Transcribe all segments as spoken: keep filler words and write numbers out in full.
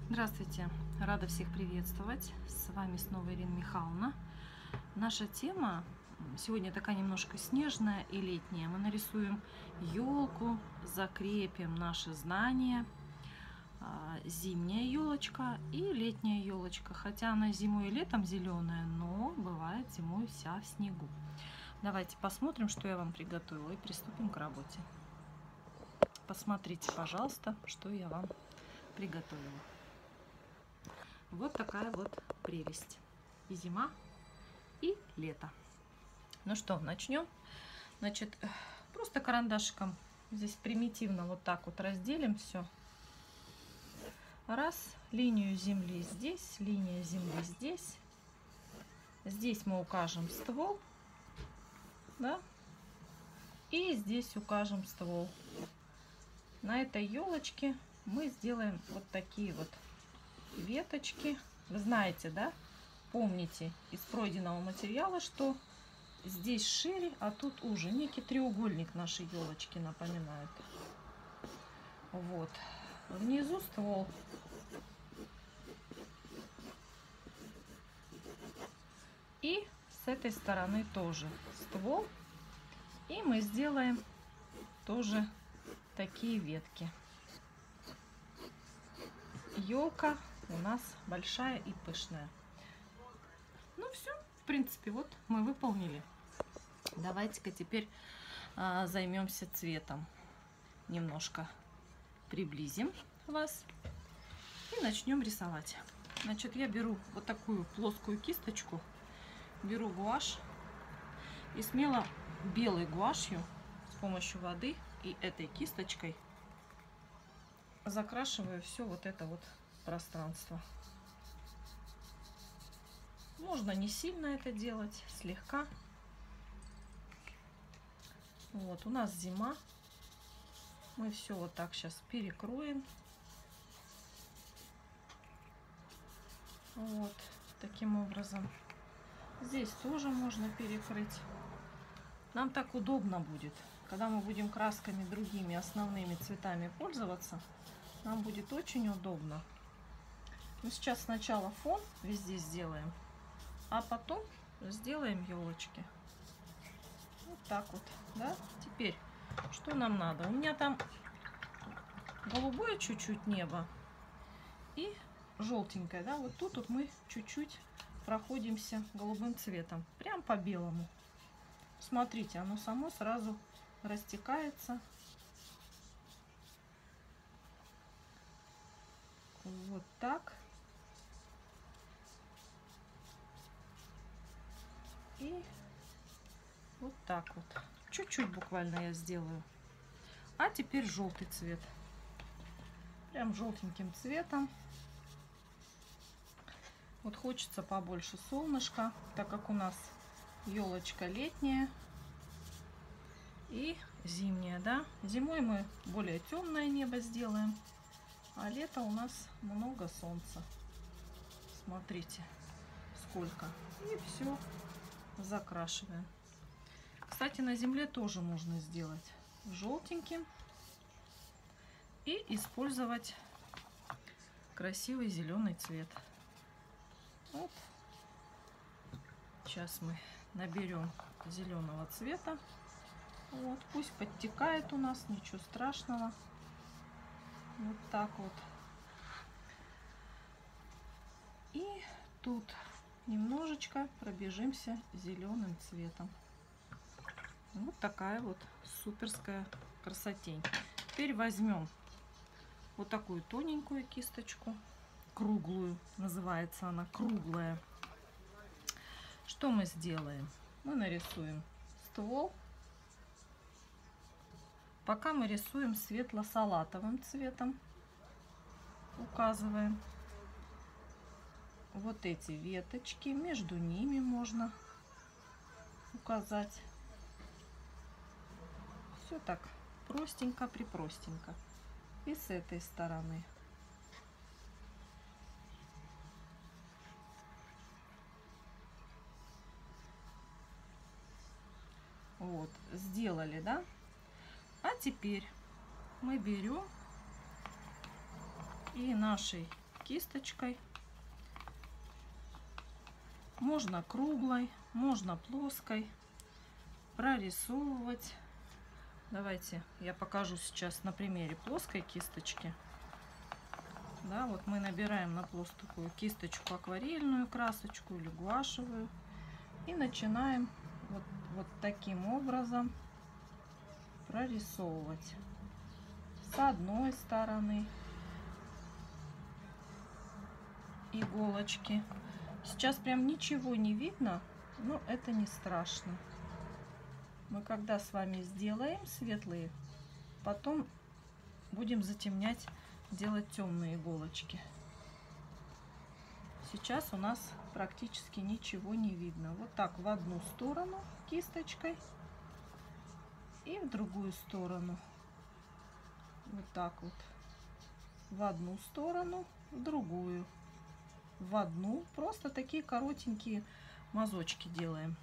Здравствуйте! Рада всех приветствовать. С вами снова Ирина Михайловна. Наша тема сегодня такая немножко снежная и летняя. Мы нарисуем елку, закрепим наши знания. Зимняя елочка и летняя елочка. Хотя она зимой и летом зеленая, но бывает зимой вся в снегу. Давайте посмотрим, что я вам приготовила, и приступим к работе. Посмотрите, пожалуйста, что я вам приготовила. Вот такая вот прелесть. И зима, и лето. Ну что, начнем. Значит, просто карандашиком здесь примитивно вот так вот разделим все. Раз, линию земли здесь, линия земли здесь. Здесь мы укажем ствол, да, и здесь укажем ствол. На этой елочке мы сделаем вот такие вот веточки. Вы знаете, да, помните из пройденного материала, что здесь шире, а тут уже. Некий треугольник нашей елочки напоминает. Вот. Внизу ствол. И с этой стороны тоже ствол. И мы сделаем тоже такие ветки. Елка у нас большая и пышная. Ну все, в принципе, вот мы выполнили. Давайте-ка теперь а, займемся цветом. Немножко приблизим вас и начнем рисовать. Значит, я беру вот такую плоскую кисточку, беру гуашь и смело белой гуашью с помощью воды и этой кисточкой закрашиваю все вот это вот пространство. Можно не сильно это делать, слегка. Вот, у нас зима. Мы все вот так сейчас перекроем. Вот, таким образом. Здесь тоже можно перекрыть. Нам так удобно будет. Когда мы будем красками другими основными цветами пользоваться, нам будет очень удобно. Мы сейчас сначала фон везде сделаем, а потом сделаем елочки. Вот так вот, да? Теперь, что нам надо? У меня там голубое чуть-чуть небо и желтенькое, да? Вот тут вот мы чуть-чуть проходимся голубым цветом, прям по белому. Смотрите, оно само сразу растекается. Вот так. И вот так вот. Чуть-чуть буквально я сделаю. А теперь желтый цвет. Прям желтеньким цветом. Вот хочется побольше солнышка, так как у нас елочка летняя и зимняя, да. Зимой мы более темное небо сделаем. А лето у нас много солнца. Смотрите, сколько. И все закрашиваем. Кстати, на земле тоже можно сделать желтеньким и использовать красивый зеленый цвет. Вот. Сейчас мы наберем зеленого цвета. Вот, пусть подтекает у нас, ничего страшного. Вот так вот. И тут немножечко пробежимся зеленым цветом. Вот такая вот суперская красотень. Теперь возьмем вот такую тоненькую кисточку, круглую, называется она круглая. Что мы сделаем? Мы нарисуем ствол. Пока мы рисуем светло-салатовым цветом, указываем вот эти веточки, между ними можно указать. Все так простенько, припростенько. И с этой стороны. Вот, сделали, да? А теперь мы берем и нашей кисточкой. Можно круглой, можно плоской прорисовывать. Давайте я покажу сейчас на примере плоской кисточки. Да, вот мы набираем на плоскую кисточку акварельную красочку или гуашевую и начинаем вот, вот таким образом прорисовывать с одной стороны иголочки. Сейчас прям ничего не видно, но это не страшно. Мы когда с вами сделаем светлые, потом будем затемнять, делать темные иголочки. Сейчас у нас практически ничего не видно. Вот так в одну сторону кисточкой и в другую сторону. Вот так вот. В одну сторону, в другую. В одну. Просто такие коротенькие мазочки делаем.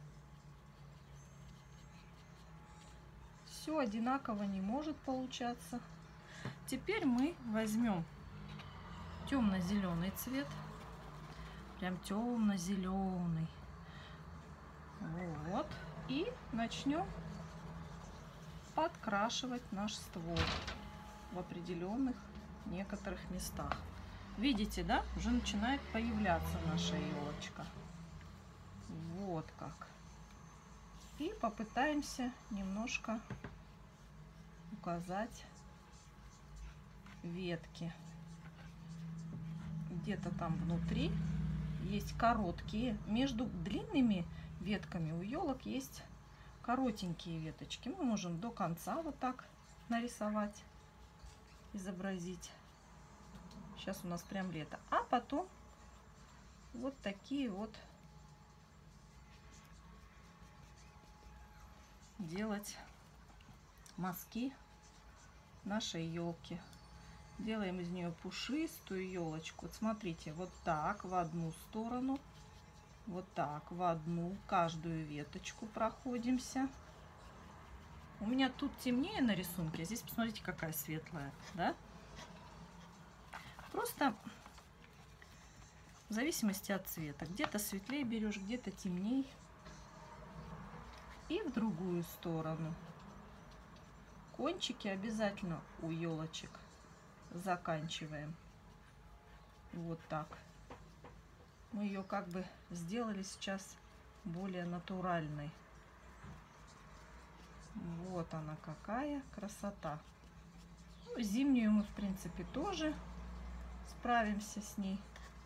Все одинаково не может получаться. Теперь мы возьмем темно-зеленый цвет. Прям темно-зеленый. Вот. И начнем подкрашивать наш ствол в определенных некоторых местах. Видите, да? Уже начинает появляться наша елочка. Вот как. И попытаемся немножко указать ветки. Где-то там внутри есть короткие. Между длинными ветками у елок есть коротенькие веточки. Мы можем до конца вот так нарисовать, изобразить. Сейчас у нас прям лето. А потом вот такие вот делать мазки нашей елки. Делаем из нее пушистую елочку. Вот смотрите, вот так в одну сторону, вот так в одну, каждую веточку проходимся. У меня тут темнее на рисунке, а здесь посмотрите, какая светлая, да? Просто в зависимости от цвета. Где-то светлее берешь, где-то темнее. И в другую сторону. Кончики обязательно у елочек заканчиваем. Вот так. Мы ее как бы сделали сейчас более натуральной. Вот она какая красота. Ну, зимнюю мы в принципе тоже справимся с ней.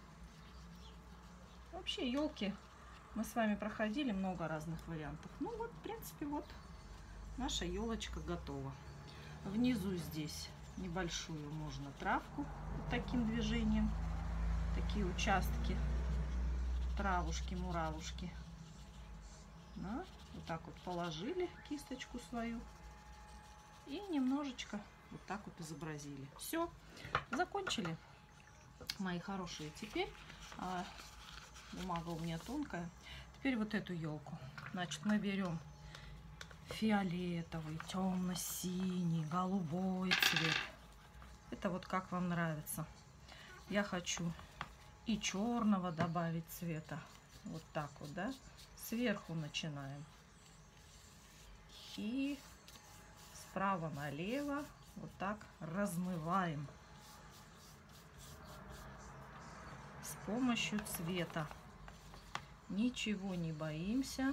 Вообще елки мы с вами проходили много разных вариантов. Ну вот, в принципе, вот наша елочка готова. Внизу здесь небольшую можно травку вот таким движением. Такие участки, травушки, муравушки. Да, вот так вот положили кисточку свою и немножечко вот так вот изобразили. Все, закончили, мои хорошие. Теперь а, бумага у меня тонкая. Теперь вот эту елку. Значит, мы берем фиолетовый, темно-синий, голубой цвет. Это вот как вам нравится. Я хочу и черного добавить цвета. Вот так вот, да. Сверху начинаем. И справа налево вот так размываем с помощью цвета. Ничего не боимся.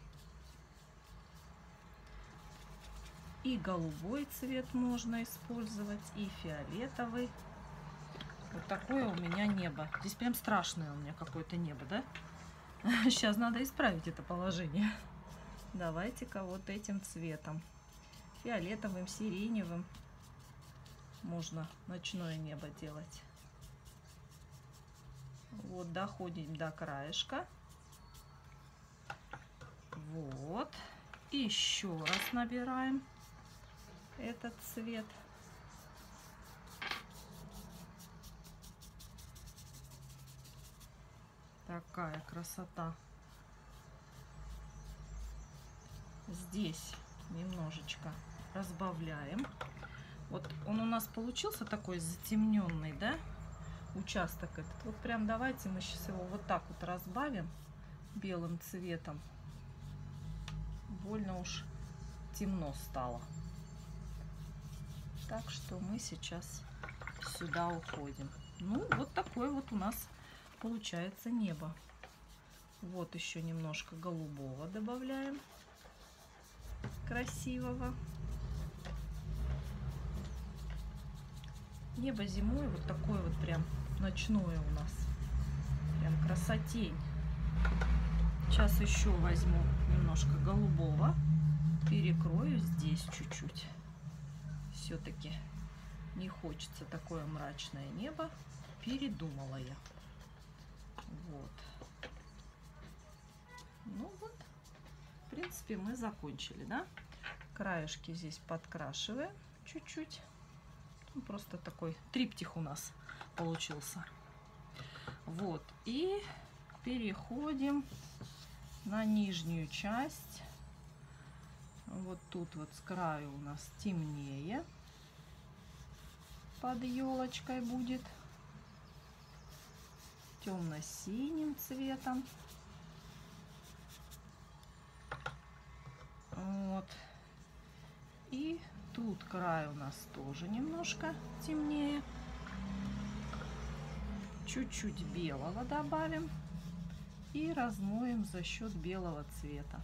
И голубой цвет можно использовать, и фиолетовый. Вот такое у меня небо. Здесь прям страшное у меня какое-то небо, да? Сейчас надо исправить это положение. Давайте-ка вот этим цветом. Фиолетовым, сиреневым. Можно ночное небо делать. Вот, доходим до краешка. Вот. И еще раз набираем этот цвет. Такая красота. Здесь немножечко разбавляем. Вот он у нас получился такой затемненный, да? участок этот. Вот прям давайте мы сейчас его вот так вот разбавим белым цветом. Больно уж темно стало. Так что мы сейчас сюда уходим. Ну, вот такое вот у нас получается небо. Вот еще немножко голубого добавляем. Красивого. Небо зимой вот такое вот прям ночное у нас. Прям красотень. Сейчас еще возьму немножко голубого. Перекрою здесь чуть-чуть. Все-таки не хочется такое мрачное небо. Передумала я. Вот. Ну вот. В принципе, мы закончили, да? Краешки здесь подкрашиваем чуть-чуть. Ну, просто такой триптих у нас получился. Вот. И переходим на нижнюю часть. Вот тут вот с краю у нас темнее. Под елочкой будет. Темно-синим цветом. Вот. И тут край у нас тоже немножко темнее. Чуть-чуть белого добавим. И размоем за счет белого цвета.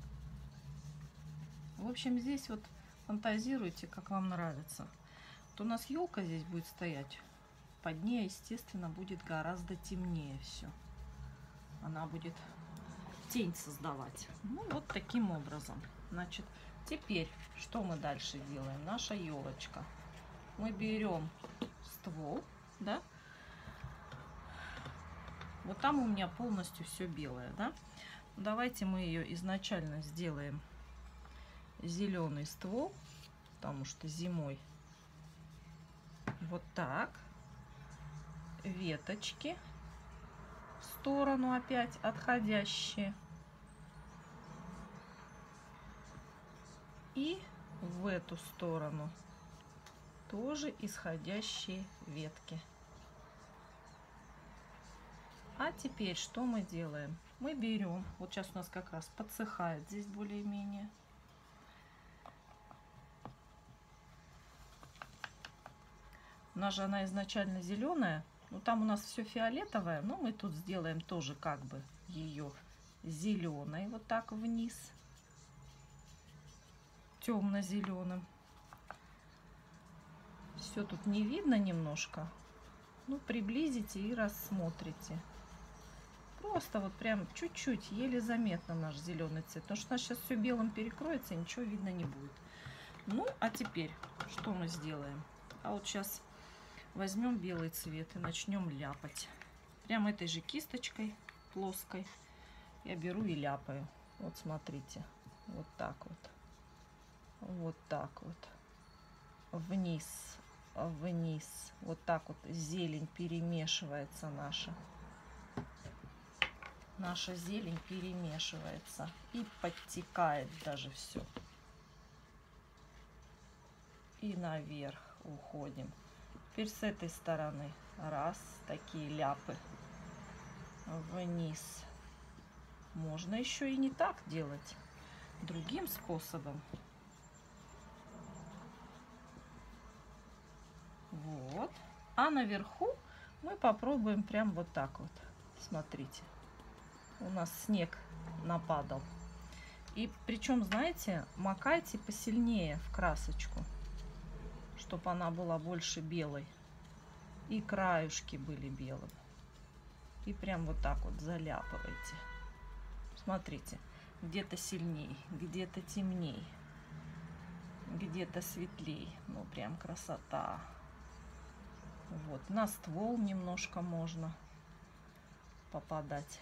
В общем, здесь вот фантазируйте, как вам нравится. Вот у нас елка здесь будет стоять. Под ней, естественно, будет гораздо темнее все. Она будет тень создавать. Ну, вот таким образом. Значит, теперь что мы дальше делаем? Наша елочка. Мы берем ствол, да? Вот там у меня полностью все белое, да? Давайте мы ее изначально сделаем зеленый ствол, потому что зимой вот так. Веточки в сторону опять отходящие. И в эту сторону тоже исходящие ветки. А теперь что мы делаем? Мы берем, вот сейчас у нас как раз подсыхает здесь более-менее. У нас же она изначально зеленая, но там у нас все фиолетовое, но мы тут сделаем тоже как бы ее зеленой, вот так вниз, темно-зеленым. Все тут не видно немножко, ну приблизите и рассмотрите. Просто вот прям чуть-чуть, еле заметно наш зеленый цвет. Потому что у нас сейчас все белым перекроется, и ничего видно не будет. Ну, а теперь что мы сделаем? А вот сейчас возьмем белый цвет и начнем ляпать. Прям этой же кисточкой плоской я беру и ляпаю. Вот смотрите. Вот так вот. Вот так вот. Вниз, вниз. Вот так вот зелень перемешивается наша. Наша зелень перемешивается и подтекает даже все. И наверх уходим. Теперь с этой стороны раз, такие ляпы вниз. Можно еще и не так делать, другим способом. Вот. А наверху мы попробуем прям вот так вот. Смотрите. У нас снег нападал. И причем, знаете, макайте посильнее в красочку, чтобы она была больше белой. И краюшки были белым. И прям вот так вот заляпывайте. Смотрите, где-то сильней, где-то темней, где-то светлей. Ну, прям красота. Вот, на ствол немножко можно попадать.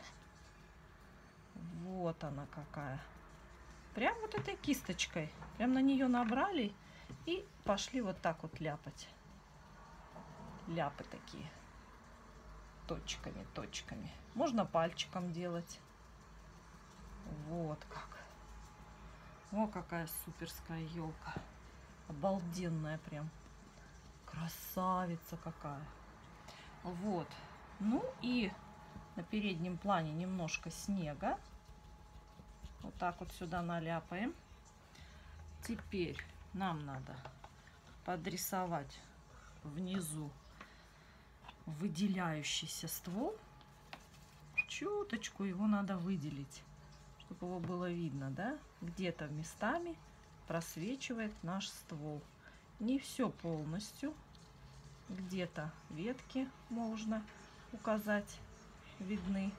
Вот она какая. Прям вот этой кисточкой. Прям на нее набрали и пошли вот так вот ляпать. Ляпы такие. Точками, точками. Можно пальчиком делать. Вот как. О, какая суперская елка. Обалденная прям. Красавица какая. Вот. Ну и на переднем плане немножко снега. Вот так вот сюда наляпаем. Теперь нам надо подрисовать внизу выделяющийся ствол. Чуточку его надо выделить, чтобы его было видно, да? Где-то местами просвечивает наш ствол. Не все полностью. Где-то ветки можно указать, видны.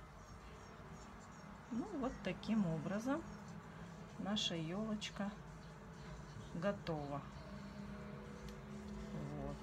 Ну вот таким образом наша елочка готова. Вот.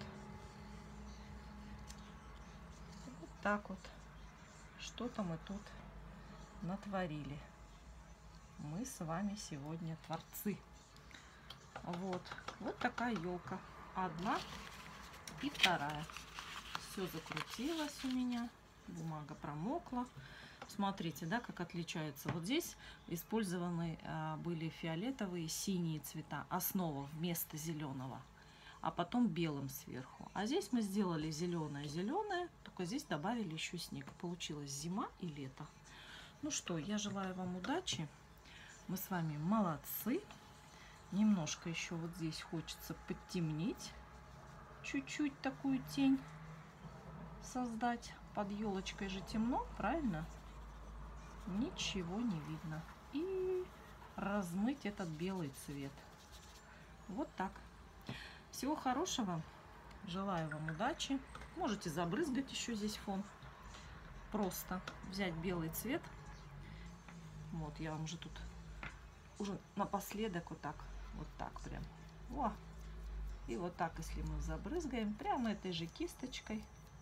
Вот так вот. Что-то мы тут натворили. Мы с вами сегодня творцы. Вот. Вот такая елка. Одна и вторая. Все закрутилось у меня. Бумага промокла. Смотрите, да, как отличается. Вот здесь использованы а, были фиолетовые, синие цвета. Основа вместо зеленого. А потом белым сверху. А здесь мы сделали зеленое-зеленое. Только здесь добавили еще снег. Получилась зима и лето. Ну что, я желаю вам удачи. Мы с вами молодцы. Немножко еще вот здесь хочется подтемнить. Чуть-чуть такую тень создать. Под елочкой же темно, правильно? Ничего не видно. И размыть этот белый цвет. Вот так. Всего хорошего. Желаю вам удачи. Можете забрызгать еще здесь фон. Просто взять белый цвет. Вот я вам уже тут уже напоследок вот так. Вот так прям. О! И вот так, если мы забрызгаем, прямо этой же кисточкой.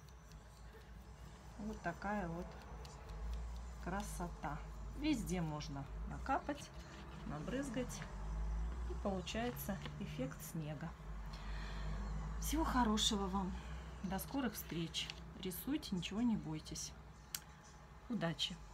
Вот такая вот красота. Везде можно накапать, набрызгать. И получается эффект снега. Всего хорошего вам. До скорых встреч. Рисуйте, ничего не бойтесь. Удачи!